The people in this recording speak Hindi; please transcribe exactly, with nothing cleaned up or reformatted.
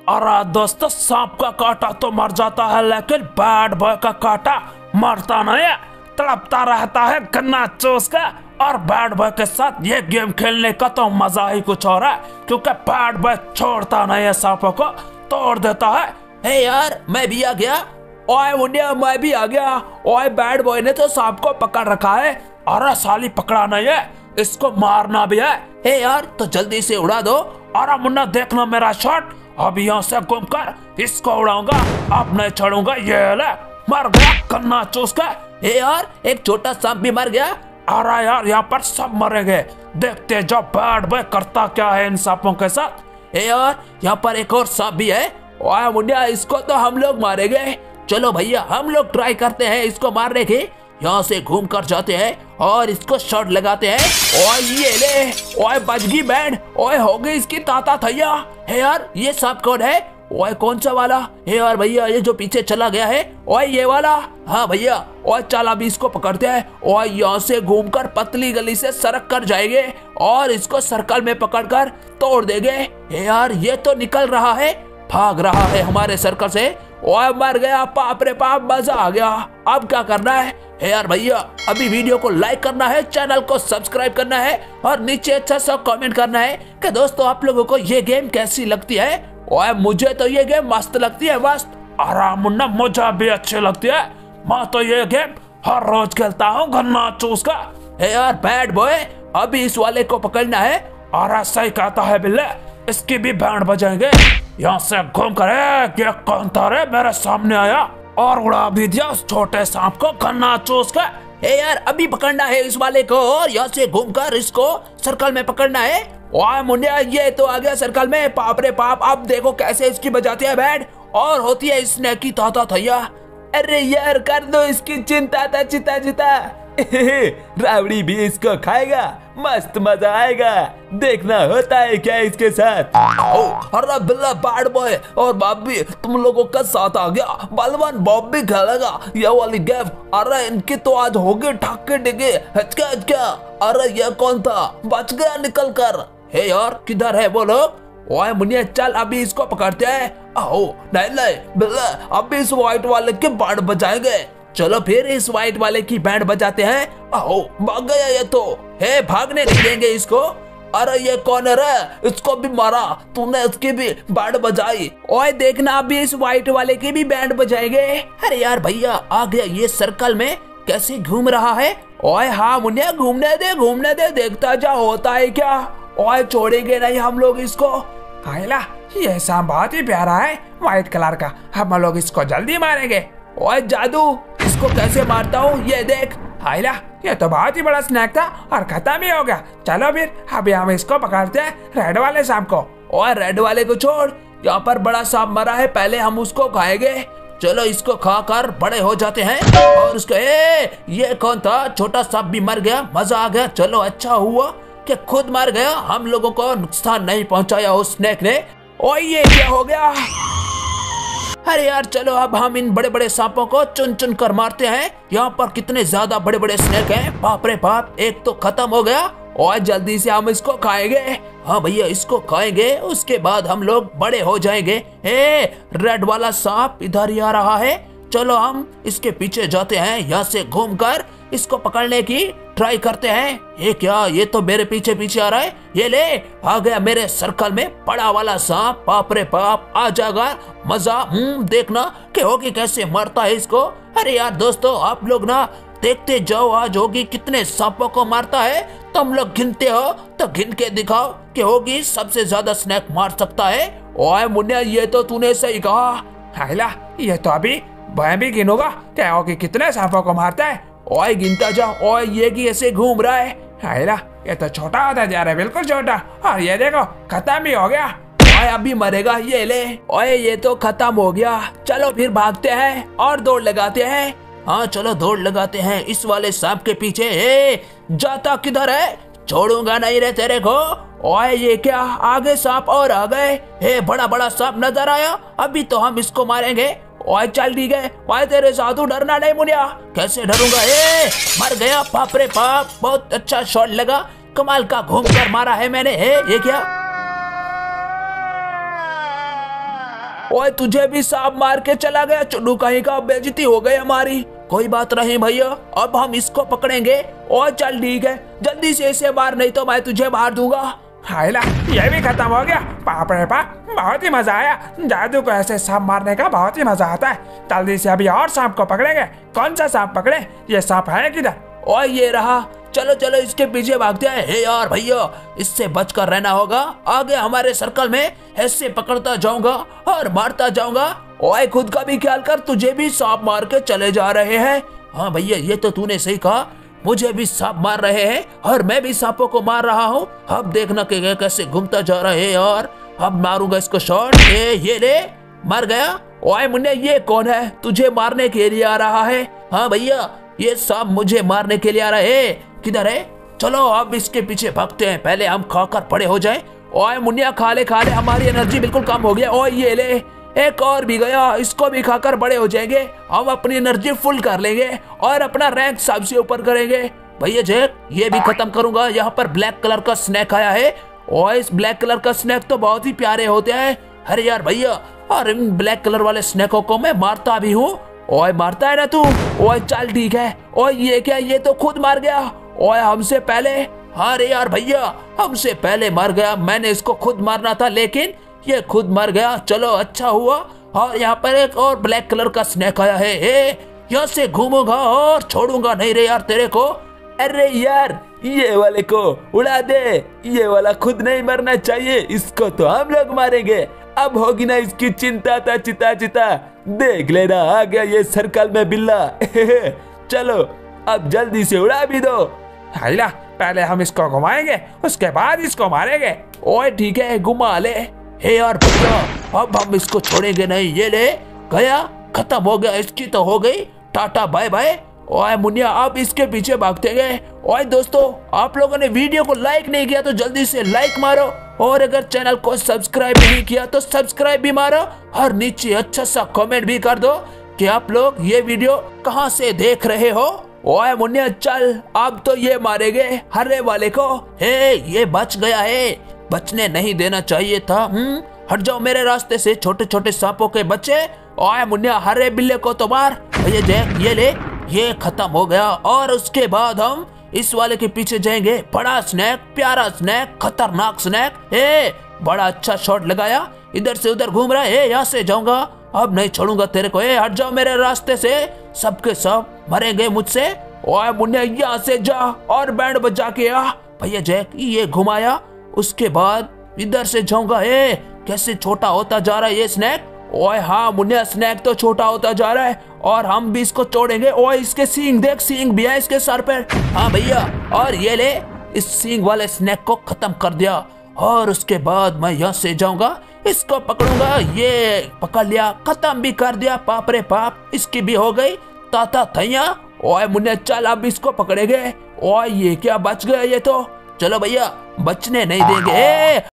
अरे दोस्तों, सांप का काटा तो मर जाता है लेकिन बैड बॉय का काटा मरता नहीं है, तड़पता रहता है गन्ना चूस का। और बैड बॉय के साथ ये गेम खेलने का तो मजा ही कुछ और है, क्योंकि बैड बॉय छोड़ता नहीं है, सांपों को तोड़ देता है। हे यार, मैं भी आ गया। ओए मुंडिया, मैं भी आ गया। ओए बैड बॉय ने तो सांप को पकड़ रखा है। अरे साली पकड़ा नहीं है, इसको मारना भी है। हे यार, तो जल्दी से उड़ा दो। अरे मुन्ना, देखना मेरा शॉट। अब यहाँ से घूम कर इसको उड़ाऊंगा, अब नहीं छोड़ूंगा। ये ले, मर गया गन्ना चूस का। हे यार, एक छोटा सांप भी मर गया। अरे यार, यहाँ पर सब मरेंगे। देखते जाओ बैड बॉय करता क्या है इन सांपों के साथ। हे यार, यहाँ पर एक और सांप भी है। ओए मुंडिया, इसको तो हम लोग मारेंगे। चलो भैया, हम लोग ट्राई करते हैं इसको मारने की। यहाँ से घूम कर जाते हैं और इसको शॉट लगाते हैं। ओए ये ले, ओए बजगी बैंड। ओए हो गई इसकी ताता थैया। हे यार, ये सांप कौन है? ओए कौन सा वाला? हे यार भैया, ये जो पीछे चला गया है। ओए ये वाला? हाँ भैया। ओए चल अभी इसको पकड़ते हैं। ओए यहाँ से घूमकर पतली गली से सड़क कर जाएंगे और इसको सर्कल में पकड़कर तोड़ देंगे। हे यार, ये तो निकल रहा है, भाग रहा है हमारे सर्कल से। ओए मर गया, बाप रे बाप, मजा आ गया। अब क्या करना है? हे यार भैया, अभी वीडियो को लाइक करना है, चैनल को सब्सक्राइब करना है और नीचे अच्छा सा कमेंट करना है कि दोस्तों आप लोगों को ये गेम कैसी लगती है। ओए मुझे तो ये गेम मस्त लगती है, मस्त। अरे मुन्ना, मुझे भी अच्छी लगती है। मैं तो ये गेम हर रोज खेलता हूँ, गन्ना चूस का। हे यार बैड बॉय, अभी इस वाले को पकड़ना है। अरे सही कहता है बिल्ले, इसकी भी बैंड बजाएंगे। यहाँ से घूम कर ये कौन था रे मेरे सामने आया और उड़ा भी दिया उस छोटे सांप को गन्ना चूस का। हे यार, अभी पकड़ना है इस वाले को और यहाँ से घूमकर इसको सर्कल में पकड़ना है। ओए मुंडिया, ये तो आ गया सर्कल में। पाप रे पाप, अब देखो कैसे इसकी बजाती है बैंड और होती है इसने की ताता थैया। अरे यार, कर दो इसकी चिंता ता चिता चिता। रावड़ी भी इसको खाएगा, मस्त मजा आएगा। देखना होता है क्या इसके साथ। अरे बिल्ला, बैड बॉय और बॉबी तुम लोगों का साथ आ गया। बलवान बॉबी खेलेगा ये वाली गेम। अरे इनकी तो आज होगी ठाके डिगे, हचका हचका। अरे ये कौन था? बच गया निकल कर। हे यार, किधर है वो लोग? ओए मुनिया, चल अभी इसको पकड़ते हैं। आओ नहीं नहीं बिल्ला, अभी इस व्हाइट वाले के बैंड बजाएंगे। चलो फिर इस व्हाइट वाले की बैंड बजाते हैं। आओ, भाग गया ये तो। हे, भागने नहीं देंगे इसको। अरे ये कौन है रे? इसको भी मारा तूने, इसकी भी बैंड बजाई। ओए देखना, अभी इस व्हाइट वाले की भी बैंड बजाएंगे। अरे यार भैया, आ गया ये सर्कल में, कैसे घूम रहा है। ओए हाँ मुनिया, घूमने दे घूमने दे, देखता जा होता है क्या। ओए छोड़ेंगे नहीं हम लोग इसको। हायला, ये सांप बहुत ही प्यारा है, व्हाइट कलर का। हम लोग इसको जल्दी मारेंगे। ओए जादू, इसको कैसे मारता हूँ ये देख। हायला, ये तो बहुत ही बड़ा स्नैक था और खत्म ही हो गया। चलो फिर अभी हम इसको पकड़ते हैं, रेड वाले सांप को। ओए रेड वाले को छोड़, यहाँ पर बड़ा सांप मरा है, पहले हम उसको खाएंगे। चलो इसको खाकर बड़े हो जाते हैं। और उसको ए, ये कौन था? छोटा सांप भी मर गया, मजा आ गया। चलो अच्छा हुआ कि खुद मर गया, हम लोगों को नुकसान नहीं पहुंचाया उस स्नैक ने। ओए ये क्या हो गया? अरे यार, चलो अब हम इन बड़े बड़े सांपों को चुन चुन कर मारते हैं। यहाँ पर कितने ज्यादा बड़े बड़े स्नैक हैं, बाप रे बाप। एक तो खत्म हो गया और जल्दी से हम इसको खाएंगे। हाँ भैया, इसको खाएंगे, उसके बाद हम लोग बड़े हो जाएंगे। ए, रेड वाला सांप इधर ही आ रहा है। चलो हम इसके पीछे जाते हैं, यहाँ से घूमकर इसको पकड़ने की ट्राई करते हैं। ये क्या, ये तो मेरे पीछे पीछे आ रहा है। ये ले, आ गया मेरे सर्कल में बड़ा वाला सांप। बाप रे बाप, आ जाएगा मजा। हम्म देखना कि होगी कैसे मरता है इसको। अरे यार दोस्तों, आप लोग ना देखते जाओ, आज होगी कितने सांपों को मारता है। तुम लोग गिनते हो तो गिन के दिखाओ कि होगी सबसे ज्यादा स्नैक मार सकता है। ओए मुन्ना, ये तो तूने सही कहा। हायला, ये तो अभी मैं भी गिनूंगा क्या होगी कितने सांपों को मारता है। ओए गिनता जा। ओए ये की ऐसे घूम रहा है। हायला, ये तो छोटा होता जा रहा है, बिल्कुल छोटा। और ये देखो, खत्म ही हो गया। ओए अभी मरेगा, ये ले। ओए ये तो खत्म हो गया। चलो फिर भागते हैं और दौड़ लगाते हैं। हाँ चलो दौड़ लगाते हैं इस वाले सांप के पीछे। ए, जाता किधर है? छोड़ूंगा नहीं रे तेरे को। ओए ये क्या, आगे सांप और आ गए। हे, बड़ा बड़ा सांप नजर आया, अभी तो हम इसको मारेंगे। ओए चल ठीक है, ओए तेरे साधु डरना नहीं मुनिया। कैसे डरूंगा? ए, मर गया, बाप रे बाप। बहुत अच्छा शॉट लगा, कमाल का घूम कर मारा है मैंने। हे, ये क्या? ओए तुझे भी सांप मार के चला गया चुन्नू कहीं का, बेइज्जती हो गई हमारी। कोई बात नहीं भैया, अब हम इसको पकड़ेंगे। और चल ठीक है, जल्दी से इसे मार, नहीं तो मैं तुझे मार दूंगा। हायला ये भी खत्म हो गया। बाप रे बाप, बहुत ही मजा आया। जादू को ऐसे सांप मारने का बहुत ही मजा आता है। जल्दी से अभी और सांप को पकड़ेंगे। कौन सा सांप पकड़े? ये सांप है किधर? और ये रहा, चलो चलो इसके पीछे भागते हैं। हे यार भैया, इससे बचकर रहना होगा। आगे हमारे सर्कल में ऐसे पकड़ता जाऊंगा और मारता जाऊंगा। ओए खुद का भी ख्याल कर, तुझे भी सांप मार के चले जा रहे हैं। हाँ भैया, ये तो तूने सही कहा, मुझे भी सांप मार रहे हैं और मैं भी सांपों को मार रहा हूँ। अब देखना कि कैसे घूमता जा रहा है यार। अब मारूंगा इसको शॉट। ये ये ले, मर गया। ओए मुन्ने, ये कौन है? तुझे मारने के लिए आ रहा है? हाँ भैया, ये सांप मुझे मारने के लिए आ रहा है। किधर है? चलो अब इसके पीछे भागते हैं, पहले हम खाकर बड़े हो जाए। ओए मुन्निया, खा ले खा ले, हमारी एनर्जी बिल्कुल कम हो गया। ओए ये ले, एक और भी गया, इसको भी खाकर बड़े हो जाएंगे। हम अपनी एनर्जी फुल कर लेंगे और अपना रैंक सबसे ऊपर करेंगे। भैया जैक, ये भी खत्म करूंगा। यहाँ पर ब्लैक कलर का स्नैक आया है और इस ब्लैक कलर का स्नैक तो बहुत ही प्यारे होते हैं। अरे यार भैया, और इन ब्लैक कलर वाले स्नैकों को मैं मारता भी हूँ। ओए मारता है ना तू? ओए चल ठीक है। ओए ये क्या, ये तो खुद मार गया। ओए हमसे पहले, अरे यार भैया, हमसे पहले मर गया। मैंने इसको खुद मारना था लेकिन ये खुद मर गया। चलो अच्छा हुआ। और यहाँ पर एक और ब्लैक कलर का स्नैक आया है। ए, यहाँ से घूमूंगा और छोड़ूंगा नहीं रे यार तेरे को। अरे यार, ये वाले को उड़ा दे। ये वाला खुद नहीं मरना चाहिए, इसको तो हम लोग मारेंगे। अब होगी ना इसकी चिंता ता चिता चिता। देख लेना, आ गया ये सर्कल में बिल्ला। चलो अब जल्दी से उड़ा भी दो। हायला, पहले हम इसको घुमाएंगे, उसके बाद इसको मारेंगे। ओए ठीक है, घुमा ले। हे यार भैया, अब हम इसको छोड़ेंगे नहीं। ये ले, गया, खत्म हो गया, इसकी तो हो गई। Tata bye bye. ओए मुन्निया, अब इसके पीछे भागते गए। ओए दोस्तों, आप लोगों ने वीडियो को लाइक नहीं किया तो जल्दी से लाइक मारो, और अगर चैनल को सब्सक्राइब नहीं किया तो सब्सक्राइब भी मारो, और नीचे अच्छा सा कमेंट भी कर दो कि आप लोग ये वीडियो कहां से देख रहे हो। ओए मुन्निया चल, अब तो ये मारेंगे हरे वाले को। हे, ये बच गया है, बचने नहीं देना चाहिए था। हम्म, हट जाओ मेरे रास्ते से छोटे छोटे सांपों के बच्चे। ओए मुन्निया, हरे बिल्ले को तो मार। ये जैक, ये ले, ये खत्म हो गया। और उसके बाद हम इस वाले के पीछे जाएंगे। बड़ा स्नैक, प्यारा स्नैक, खतरनाक स्नैक। ए, बड़ा अच्छा शॉट लगाया, इधर से उधर घूम रहा है। यहाँ से जाऊंगा, अब नहीं छोड़ूंगा तेरे को। ए, हट जाओ मेरे रास्ते से, सबके सब मरेंगे मुझसे। ओए मुन्ने, यहाँ से जा और बैंड बजा के आ। भैया जैक, ये घुमाया, उसके बाद इधर से जाऊंगा। ए, कैसे छोटा होता जा रहा है ये स्नैक। ओए हाँ मुन्ने, स्नैक तो छोटा होता जा रहा है और हम भी इसको तोड़ेंगे। ओए इसके सींग देख, सींग भी है इसके सर पर। हाँ भैया, और ये ले, इस सींग वाले स्नैक को खत्म कर दिया। और उसके बाद मैं यहाँ से जाऊंगा, इसको पकड़ूंगा। ये पकड़ लिया, खत्म भी कर दिया। पाप रे पाप, इसकी भी हो गई ताता थैया। ओए मुन्ने चल, अब इसको पकड़ेंगे। ओए ये क्या, बच गया ये तो। चलो भैया, बचने नहीं देंगे। ए,